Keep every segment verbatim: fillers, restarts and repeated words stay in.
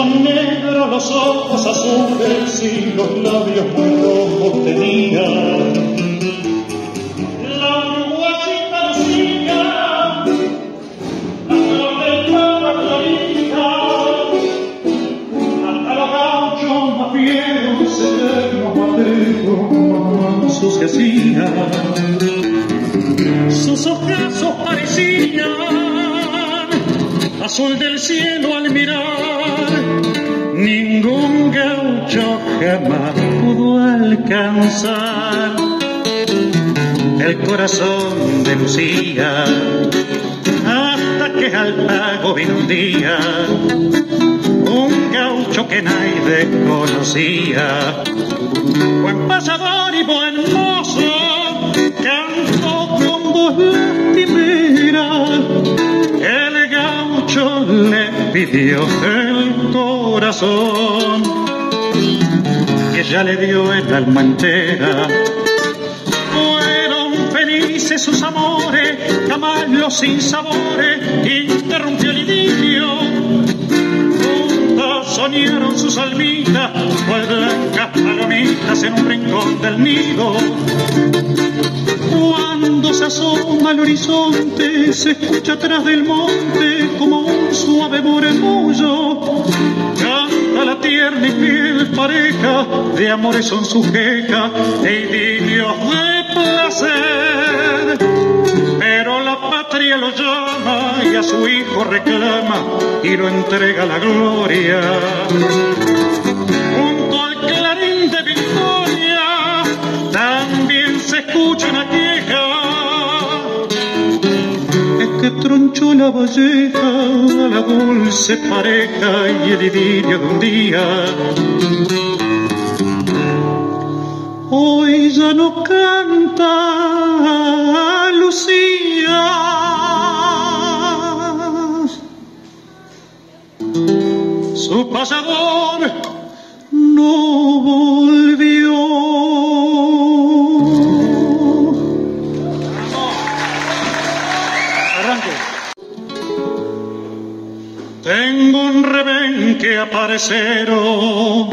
son negros, los ojos azules y los labios muy rojos tenía. La uruguayita lucía, la flor del papa clarita, hasta los gauchos más viejos, eternos, matreros, mansos se hacían. Sus ojazos parecían azul del cielo al mirar. Ningún gaucho jamás pudo alcanzar el corazón de Lucía, hasta que al pago vino un día un gaucho que nadie conocía. Buen pasador y buen mozo, cantó con voz lastimera. El gaucho le pidió el corazón y ella le dio el alma entera. Fueron felices sus amores, jamás los sinsabores interrumpió el idilio. Juntas soñaron sus almitas, cual blancas palomitas en un rincón del nido. Cuando se asoma al horizonte, se escucha atrás del monte como un suave murmullo. Canta la tierna y fiel pareja, de amores son sus quejas, de idilios de placer. Pero la patria lo llama y a su hijo reclama y lo entrega a la gloria. Junto al clarín de victoria también se escucha una queja. Es que tronchó la valleja a la dulce pareja y el idilio de un día. Hoy ya no canta Lucía, su pasador no volvió. Arranque. Tengo un rebenque aparecero,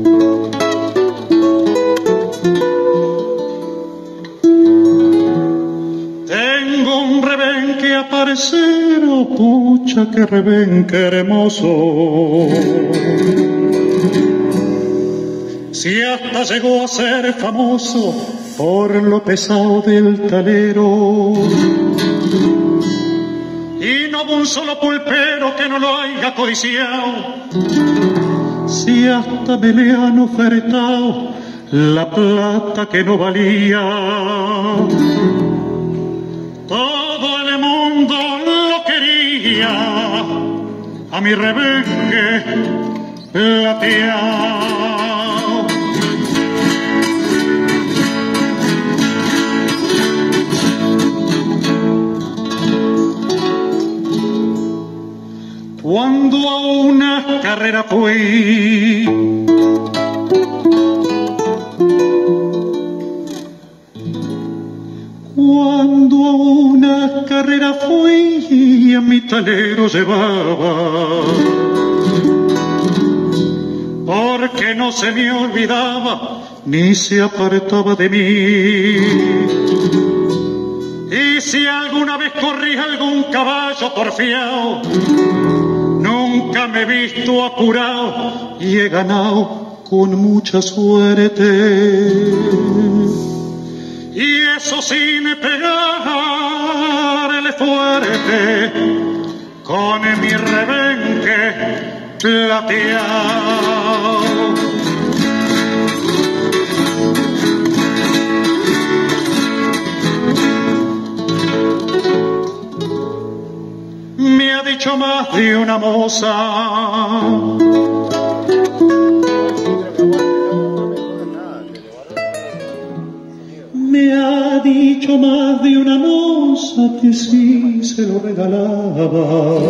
tengo un rebenque aparecero, pucha que rebenque hermoso. Si hasta llegó a ser famoso por lo pesado del talero, y no hubo un solo pulpero que no lo haya codiciado. Si hasta me le han ofertado la plata que no valía, todo el mundo lo quería a mi rebenque plateado. Cuando a una carrera fui, cuando a una carrera fui y a mi talero llevaba, porque no se me olvidaba ni se apartaba de mí. Y si alguna vez corrí algún caballo porfiado, nunca me he visto apurado y he ganado con mucha suerte. Y eso sin pegarle fuerte con mi rebenque plateado. Me ha dicho más de una moza, me ha dicho más de una moza que sí se lo regalaba.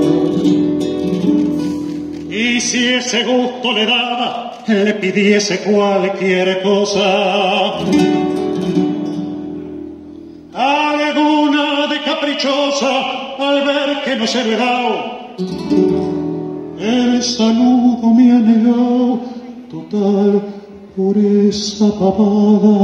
Y si ese gusto le daba, le pidiese cualquier cosa. Alguna de caprichosa, al ver que no se le ha dado, el el saludo me ha negado, total, por esa papada.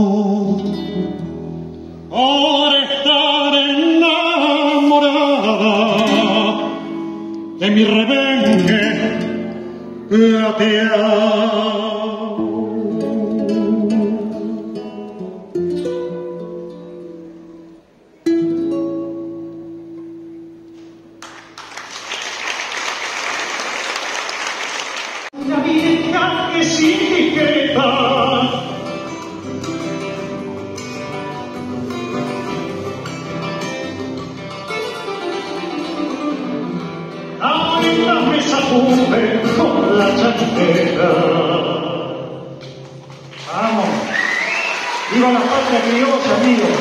Por estar enamorada de mi rebenque plateado. Una vieja que sin discreta ahorita me sacude con la chaqueta. Vamos, viva la patria criolla, amigos.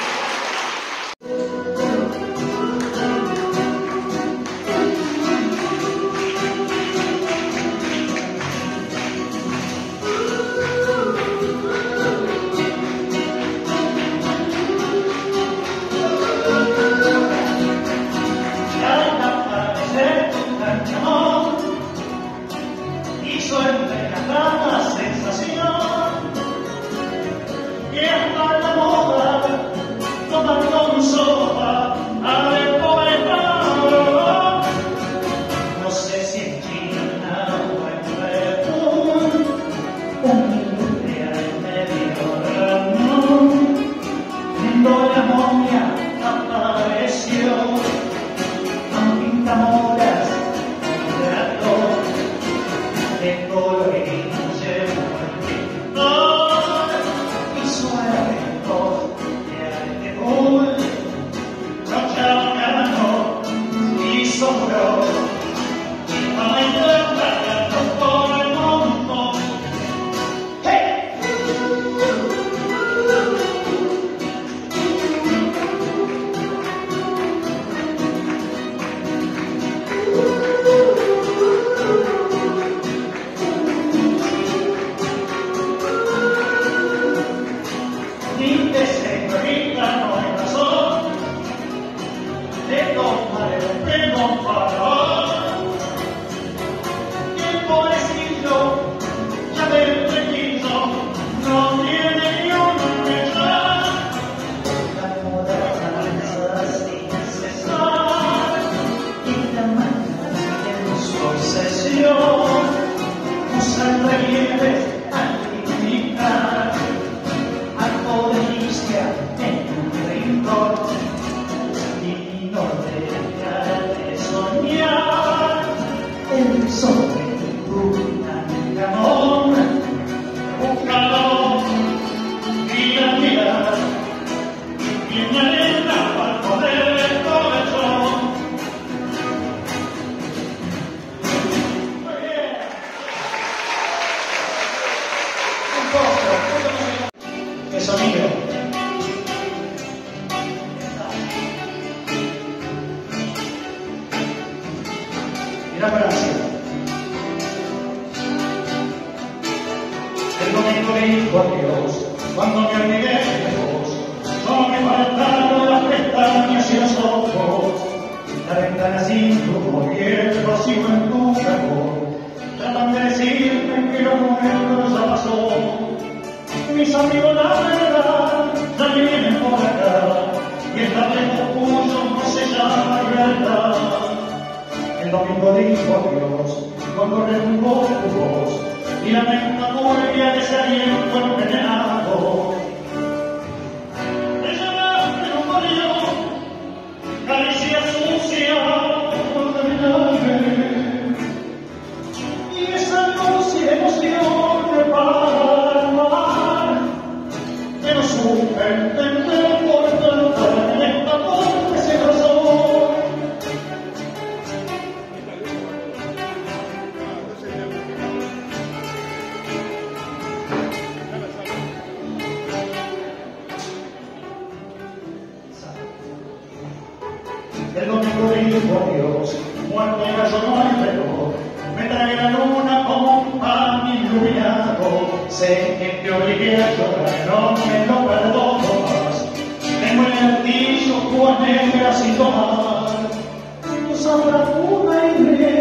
El domingo dijo a Dios, muerto el gallo no hay reloj, me trae la luna como un pan iluminado. Sé que te obligué a llorar, no me lo perdono más. Tengo en el altillo cubas negras sin tomar. Tu sabra pura y negra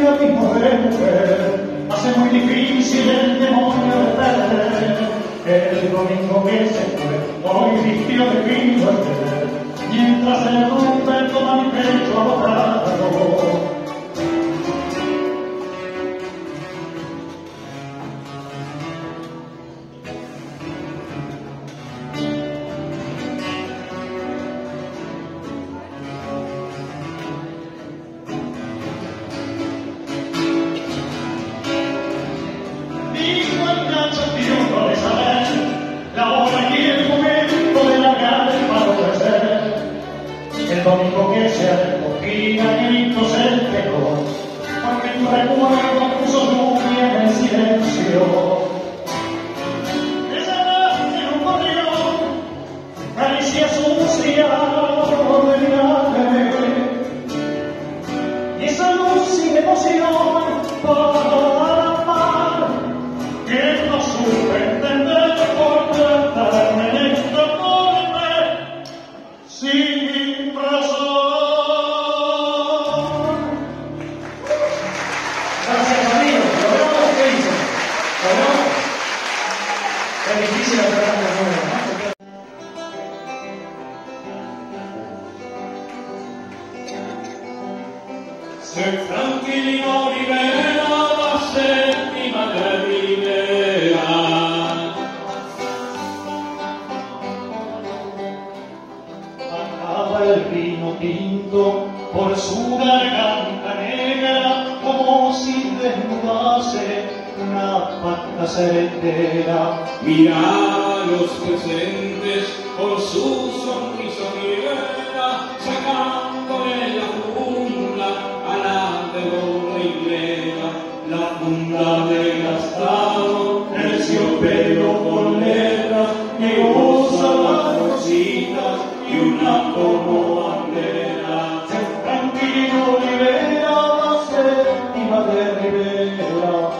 mismo de mujer hace muy difícil el demonio de perder. El domingo que se fue, hoy vistió de fino el querer, mientras el hombre toma mi pecho abocado. El domingo que se recogía gritos el pecado, porque tu recuerdo puso lluvia en el silencio. Esa noche un gorrión caricia sucia de mi arte, y esa luz sin emoción para amar, que no supe entender por tratarme en esta forma sin razón. Gracias, amigos. ¿Logramos qué dicen? ¿Logramos? Es difícil hacer algo nuevo, ¿no? Se tranquilizó Rivera, la séptima de Rivera. Bajaba el vino tinto por su garganta negra, como si desnudase una pata certera. Mira a los presentes por su sonrisa Rivera, sacándole la funda a la de doble hilera, la funda de gastado, terciopelo con letra, que goza la rosita y una como bandera. Se tranquilo Rivera, la séptima de Rivera.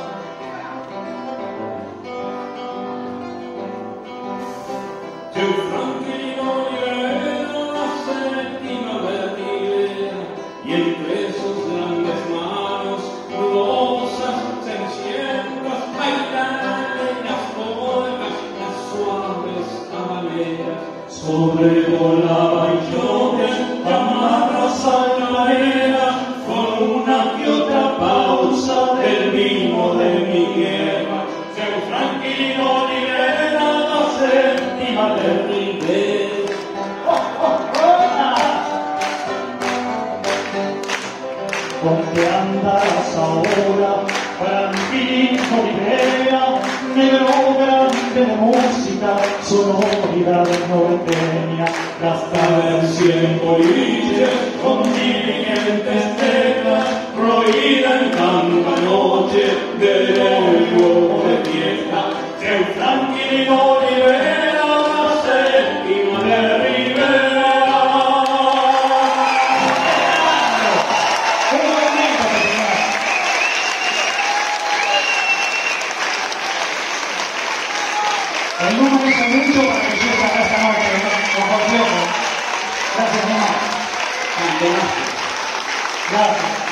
Se tranquilo Rivera, la séptima de Rivera, y entre sus grandes manos rosas cenicientas bailan las polcas, las suaves habaneras. Sobrevolaban lluvias, amarras altaneras, con una que otra pausa del vino de mi tierra. Se tranquilo Rivera, la séptima de Rivera. ¿Dónde andas ahora, Franquito Rivera? Negro grande de música, sonoridad norteña. Gastaba en cien boliches con dirigentes teclas, prohibida en tanta noche de nervio de fiesta. Se tranquilo Rivera, la séptima de Rivera. El número dice mucho para que yo saque esta noche, con complejo. Gracias, mamá. Gracias.